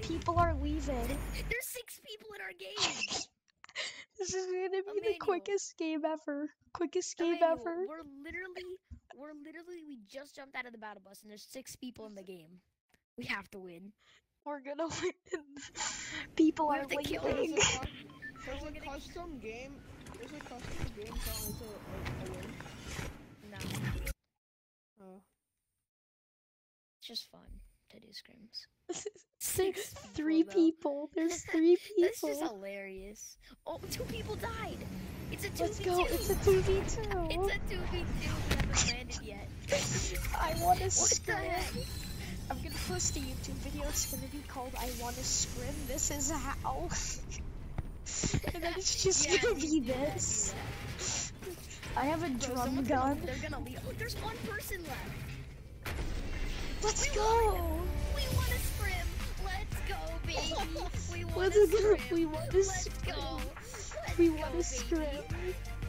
People are leaving. There's 6 people in our game. This is gonna be the Emmanuel. quickest game ever. Quickest game Emmanuel, ever. we just jumped out of the battle bus and there's 6 people in the game. We have to win. We're gonna win. People We are have to kill leaving. There's a custom game. There's a custom game telling us a win. No, Oh. it's just fun to do scrims. There's 6 3 though. people. There's 3 That's just people. hilarious. Oh, 2 people died. It's a 2v2. Let's go. It's a 2v2. It's a 2v2. We haven't landed yet. I want a What the scrim. heck? I'm gonna post a YouTube video. It's gonna be called "I Want a Scrim." This is how. And then it's just Yeah, gonna be you do that, this. do that. I have a Bro, drum someone's gun. They're gonna leave. Oh, there's 1 person left. Let's We go. We want a scrim. Let's go, baby. We want Let's a go. scrim. We want a Let's scrim. go. We Let's want go, a scrim. baby.